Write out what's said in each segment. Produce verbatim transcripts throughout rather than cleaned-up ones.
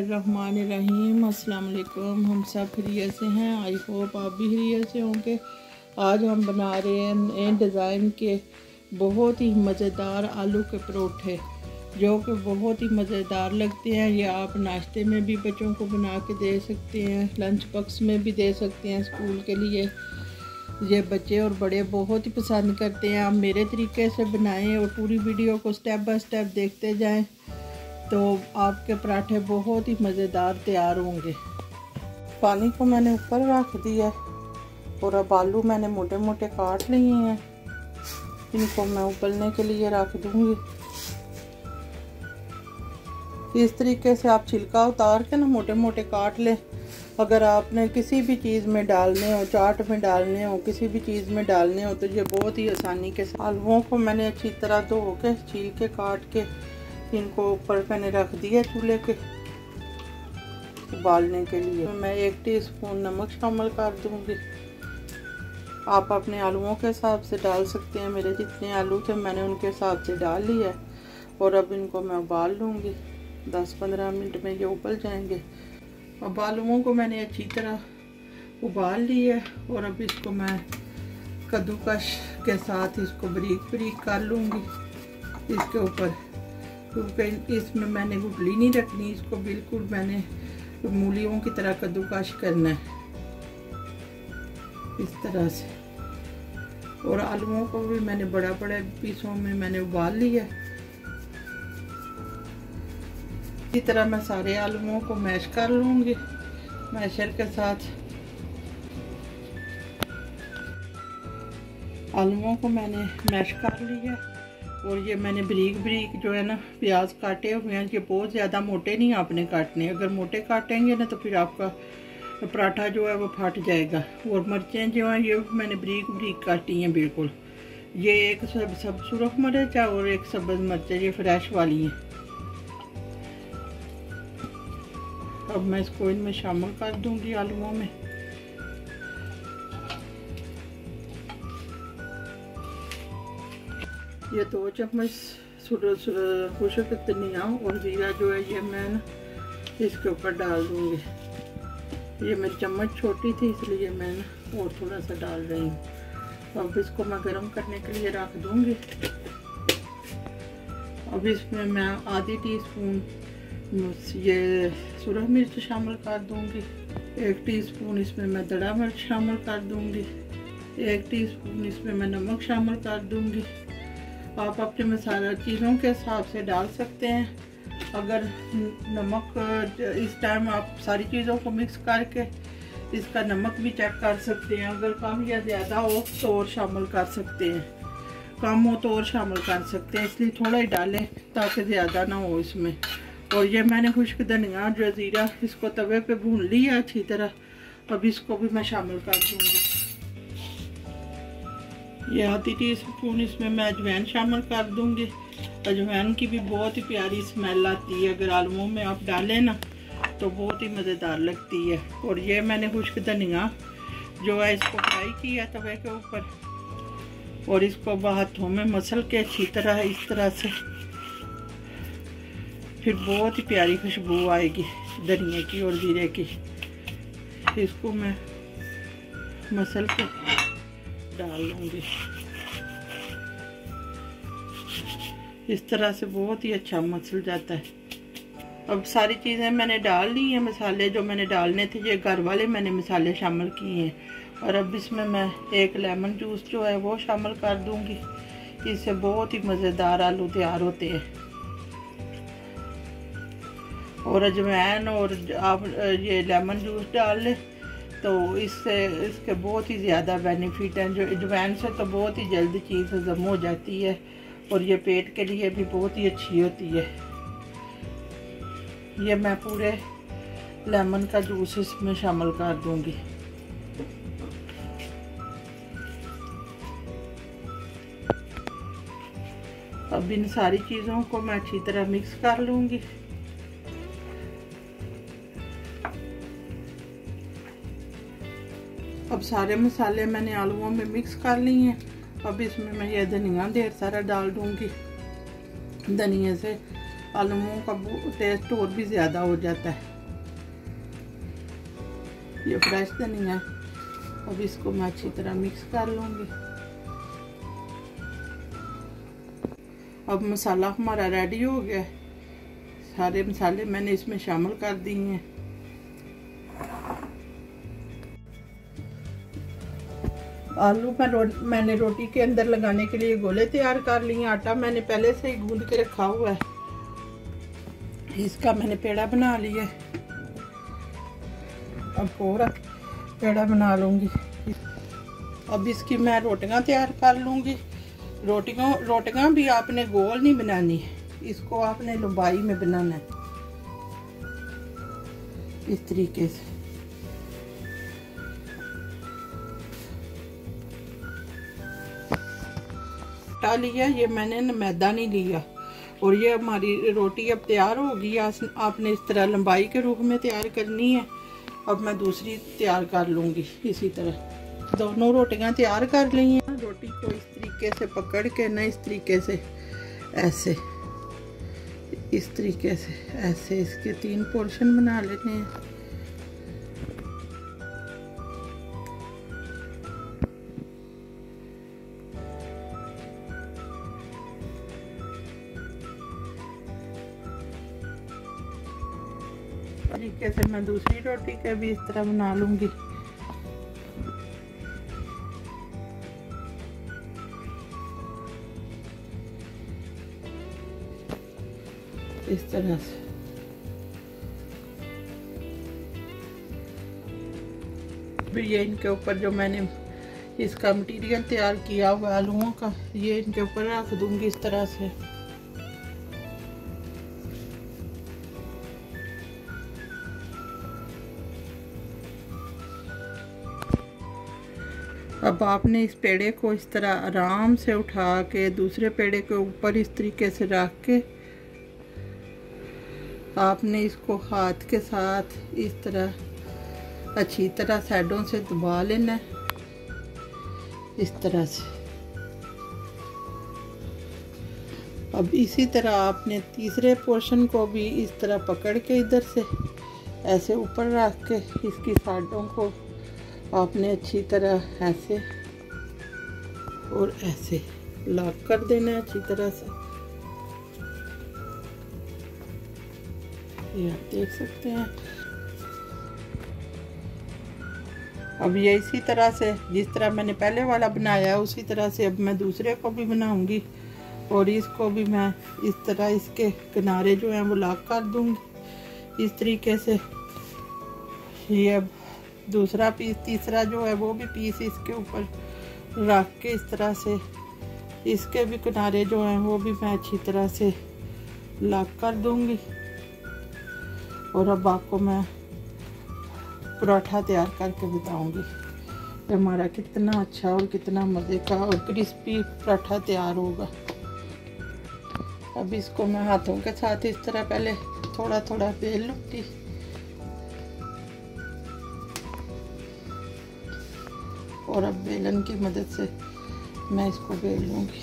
बिस्मिल्लाहिर्रहमानिर्रहीम। अस्सलाम वालेकुम। हम सब खैरियत से हैं। आई होप आप भी खैरियत से होंगे। आज हम बना रहे हैं नए डिज़ाइन के बहुत ही मज़ेदार आलू के परोठे, जो कि बहुत ही मज़ेदार लगते हैं। ये आप नाश्ते में भी बच्चों को बना के दे सकते हैं, लंच बॉक्स में भी दे सकते हैं स्कूल के लिए। ये बच्चे और बड़े बहुत ही पसंद करते हैं। आप मेरे तरीके से बनाएं और पूरी वीडियो को स्टेप बाय स्टेप देखते जाएं, तो आपके पराठे बहुत ही मज़ेदार तैयार होंगे। पानी को मैंने ऊपर रख दिया और अब आलू मैंने मोटे मोटे काट लिए हैं। इनको मैं उबलने के लिए रख दूंगी। इस तरीके से आप छिलका उतार के ना मोटे मोटे काट लें। अगर आपने किसी भी चीज़ में डालने हो, चाट में डालने हो, किसी भी चीज़ में डालने हो, तो ये बहुत ही आसानी के साथ। आलूओं को मैंने अच्छी तरह धो के छील के काट के इनको ऊपर मैंने रख दिया चूल्हे के उबालने के लिए। तो मैं एक टीस्पून नमक शामिल कर दूंगी। आप अपने आलूओं के हिसाब से डाल सकते हैं। मेरे जितने आलू थे मैंने उनके हिसाब से डाल लिया और अब इनको मैं उबाल लूँगी। दस पंद्रह मिनट में ये उबल जाएंगे। अब आलूओं को मैंने अच्छी तरह उबाल लिया और अब इसको मैं कद्दूकश के साथ इसको बारीक बारीक कर लूँगी इसके ऊपर, क्योंकि इसमें मैंने गुठली नहीं रखनी। इसको बिल्कुल मैंने मूलियों की तरह कद्दूकश करना है इस तरह से। और आलूओं को भी मैंने बड़ा बड़ा पीसों में मैंने उबाल लिया। इसी तरह मैं सारे आलूओं को मैश कर लूँगी मैशर के साथ। आलूओं को मैंने मैश कर लिया और ये मैंने बारीक बारीक जो है ना प्याज काटे हुए हैं। ये बहुत ज़्यादा मोटे नहीं आपने काटने। अगर मोटे काटेंगे ना तो फिर आपका पराठा जो है वो फट जाएगा। और मिर्चें जो हैं ये मैंने बारीक बारीक काटी हैं बिल्कुल। ये एक सब सब सुरख मिर्च है और एक सब्ज़ मिर्च है, ये फ्रेश वाली हैं। अब मैं इसको इनमें शामिल कर दूंगी आलूओं में। ये दो चम्मच खुशक धनिया और जीरा जो है ये मैं ना इसके ऊपर डाल दूंगी। ये मेरी चम्मच छोटी थी इसलिए मैं ना और थोड़ा सा डाल रही हूँ। अब इसको मैं गरम करने के लिए रख दूंगी। अब इसमें मैं आधी टीस्पून ये सूरज मिर्च शामिल कर दूंगी। एक टीस्पून इसमें मैं दड़ा मिर्च शामिल कर दूंगी। एक टीस्पून इसमें मैं नमक शामिल कर दूंगी। आप अपने मसाला चीज़ों के हिसाब से डाल सकते हैं। अगर नमक इस टाइम आप सारी चीज़ों को मिक्स करके इसका नमक भी चेक कर सकते हैं। अगर कम या ज़्यादा हो तो और शामिल कर सकते हैं, कम हो तो और शामिल कर सकते हैं। इसलिए थोड़ा ही डालें ताकि ज़्यादा ना हो इसमें। और ये मैंने खुश्क धनिया जो ज़ीरा इसको तवे पे भून लिया अच्छी तरह। अब इसको भी मैं शामिल कर दूँगी। ये आधी टी स्पून इसमें मैं अजवाइन शामिल कर दूंगी। अजवाइन की भी बहुत ही प्यारी स्मेल आती है। अगर आलूओं में आप डालें ना तो बहुत ही मज़ेदार लगती है। और ये मैंने खुश्क धनिया जो है इसको फ्राई किया तवे के ऊपर और इसको हाथों में मसल के अच्छी तरह इस तरह से, फिर बहुत ही प्यारी खुशबू आएगी धनिया की और जीरे की। इसको मैं मसल के डाल लूँगी इस तरह से। बहुत ही अच्छा मसल जाता है। अब सारी चीज़ें मैंने डाल ली हैं। मसाले जो मैंने डालने थे ये घर वाले मैंने मसाले शामिल किए हैं। और अब इसमें मैं एक लेमन जूस जो है वो शामिल कर दूँगी। इससे बहुत ही मज़ेदार आलू तैयार होते हैं। और अजवाइन और आप ये लेमन जूस डाल लें तो इससे इसके बहुत ही ज़्यादा बेनिफिट हैं। जो अजवाइन से तो बहुत ही जल्दी चीज़ हज़म हो जाती है और ये पेट के लिए भी बहुत ही अच्छी होती है। ये मैं पूरे लेमन का जूस इसमें शामिल कर दूंगी। अब इन सारी चीज़ों को मैं अच्छी तरह मिक्स कर लूँगी। अब सारे मसाले मैंने आलूओं में मिक्स कर लिए हैं। अब इसमें मैं ये धनिया ढेर सारा डाल दूंगी। धनिया से आलूओं का टेस्ट और भी ज़्यादा हो जाता है। ये फ्रेश धनिया है। अब इसको मैं अच्छी तरह मिक्स कर लूँगी। अब मसाला हमारा रेडी हो गया है। सारे मसाले मैंने इसमें शामिल कर दिए हैं। आलू में रो, मैंने रोटी के अंदर लगाने के लिए गोले तैयार कर लिए। आटा मैंने पहले से ही गूंद के रखा हुआ है। इसका मैंने पेड़ा बना लिया। अब पूरा पेड़ा बना लूँगी। अब इसकी मैं रोटियां तैयार कर लूँगी। रोटियां रोटियां भी आपने गोल नहीं बनानी है, इसको आपने लंबाई में बनाना है इस तरीके से। आटा लिया, ये मैंने मैदा नहीं लिया। और ये हमारी रोटी अब तैयार होगी। आपने इस तरह लंबाई के रूप में तैयार करनी है। अब मैं दूसरी तैयार कर लूँगी इसी तरह। दोनों रोटियां तैयार कर ली हैं। रोटी को इस तरीके से पकड़ के ना, इस तरीके से ऐसे, इस तरीके से ऐसे इसके तीन पोर्शन बना लेने हैं। तरीके से मैं दूसरी रोटी के भी इस तरह बना लूंगी। इस तरह से फिर ये इनके ऊपर जो मैंने इसका मटेरियल तैयार किया हुआ आलूओं का, ये इनके ऊपर रख दूंगी इस तरह से। अब आपने इस पेड़े को इस तरह आराम से उठा के दूसरे पेड़े के ऊपर इस तरीके से रख के आपने इसको हाथ के साथ इस तरह अच्छी तरह साइडों से दबा लेना है इस तरह से। अब इसी तरह आपने तीसरे पोर्शन को भी इस तरह पकड़ के इधर से ऐसे ऊपर रख के इसकी साइडों को आपने अच्छी तरह ऐसे और ऐसे लॉक कर देना है अच्छी तरह से। ये आप देख सकते हैं। अब ये इसी तरह से जिस तरह मैंने पहले वाला बनाया है उसी तरह से अब मैं दूसरे को भी बनाऊंगी। और इसको भी मैं इस तरह इसके किनारे जो हैं वो लॉक कर दूंगी इस तरीके से। ये अब दूसरा पीस, तीसरा जो है वो भी पीस इसके ऊपर रख के इस तरह से इसके भी किनारे जो हैं वो भी मैं अच्छी तरह से लॉक कर दूंगी। और अब आपको मैं पराठा तैयार करके बताऊंगी कि हमारा कितना अच्छा और कितना मज़े का और क्रिस्पी पराठा तैयार होगा। अब इसको मैं हाथों के साथ इस तरह पहले थोड़ा थोड़ा बेल लूँगी। और अब बेलन की मदद से मैं इसको बेल लूँगी।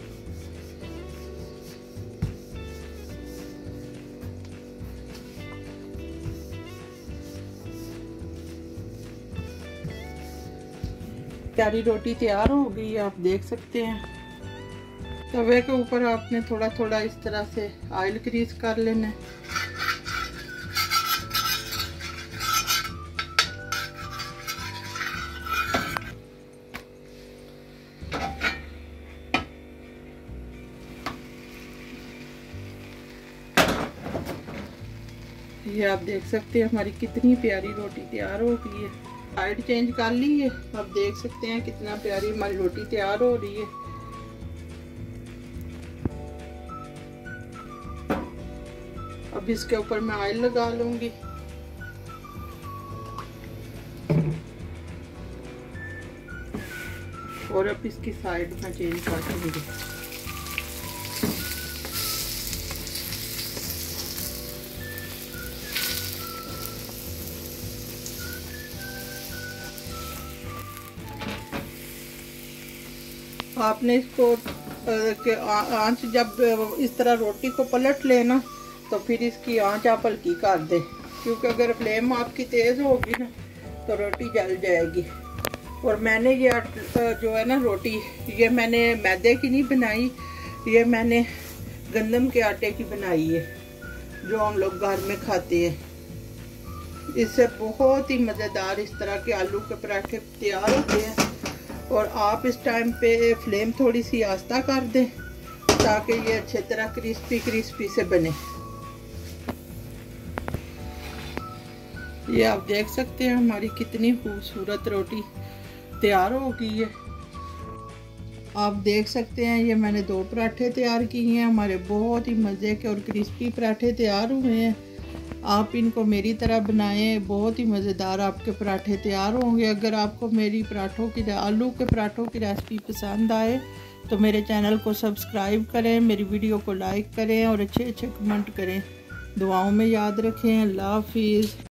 प्यारी रोटी तैयार हो गई आप देख सकते हैं। तवे के ऊपर आपने थोड़ा थोड़ा इस तरह से ऑयल ग्रीस कर लेना है। ये आप देख सकते हैं हमारी कितनी प्यारी रोटी तैयार हो गई है। साइड चेंज कर ली है। आप देख सकते हैं कितना प्यारी हमारी रोटी तैयार हो रही है। अब इसके ऊपर मैं ऑयल लगा लूंगी। और अब इसकी साइड में चेंज कर दूंगी। आपने इसको के आंच जब इस तरह रोटी को पलट लेना तो फिर इसकी आंच आप हल्की कर दें, क्योंकि अगर फ्लेम आपकी तेज़ होगी ना तो रोटी जल जाएगी। और मैंने ये जो है ना रोटी, ये मैंने मैदे की नहीं बनाई, ये मैंने गंदम के आटे की बनाई है, जो हम लोग घर में खाते हैं। इससे बहुत ही मज़ेदार इस तरह के आलू के पराठे तैयार होते हैं। और आप इस टाइम पे फ्लेम थोड़ी सी आस्ता कर दें ताकि ये अच्छे तरह क्रिस्पी क्रिस्पी से बने। ये आप देख सकते हैं हमारी कितनी खूबसूरत रोटी तैयार हो गई है। आप देख सकते हैं ये मैंने दो पराठे तैयार किए हैं, हमारे बहुत ही मज़े के और क्रिस्पी पराठे तैयार हुए हैं। आप इनको मेरी तरह बनाएं, बहुत ही मज़ेदार आपके पराठे तैयार होंगे। अगर आपको मेरी पराठों की आलू के पराठों की रेसिपी पसंद आए तो मेरे चैनल को सब्सक्राइब करें, मेरी वीडियो को लाइक करें और अच्छे अच्छे कमेंट करें। दुआओं में याद रखें। अल्लाह हाफिज़।